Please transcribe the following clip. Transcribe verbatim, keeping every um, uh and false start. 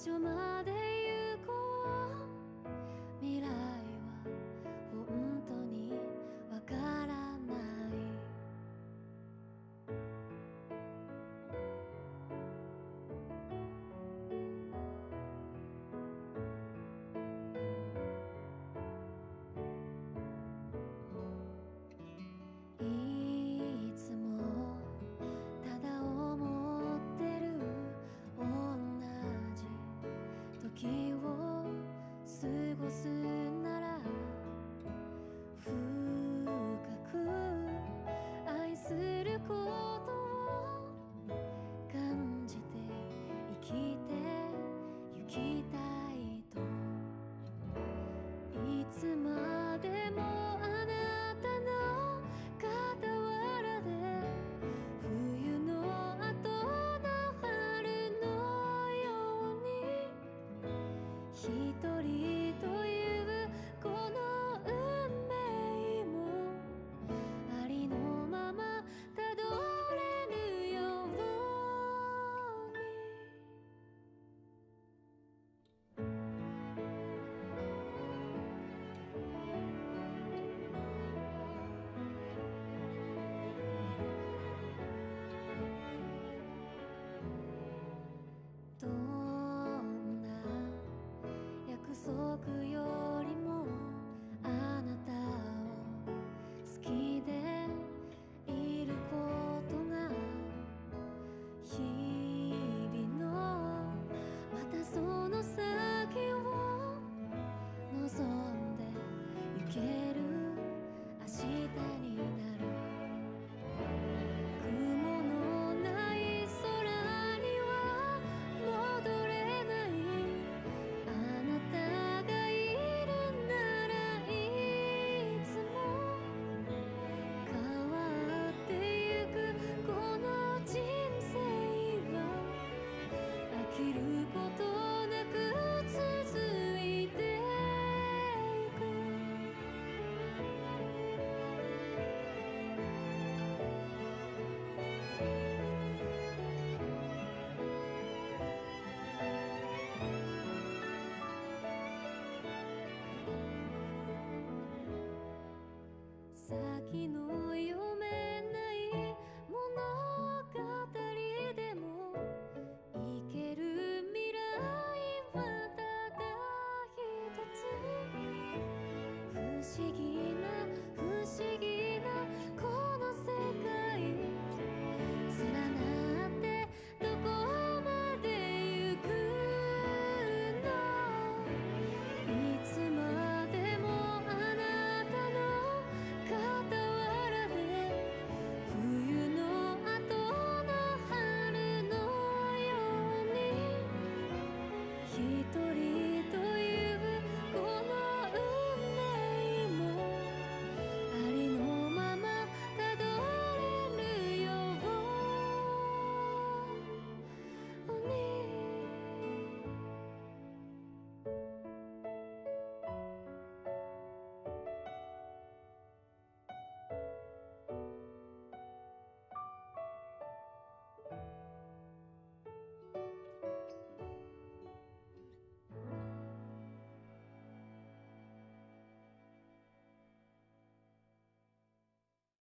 所まで行こう。未来は本当にわからない。いつもただ思ってる、同じ時を過ごすなら深く愛することを感じて生きてゆきたいと。いつまでもあなたの傍らで、冬の後の春のように一人というこの運命もありのままたどれるように。どんな約束よりもあなたを好きでいることが、日々のまたその先を望んでゆける明日になる。雲のない空には戻れない。あなたがいるならいつも変わってゆくこの人生は飽きることなく続いていく。先の読めない物語でも生ける未来はただ一つ。不思議な不思議なこの世界、連なってどこまで行くの。いつまでもあなたの傍らで、冬の後の春のように一人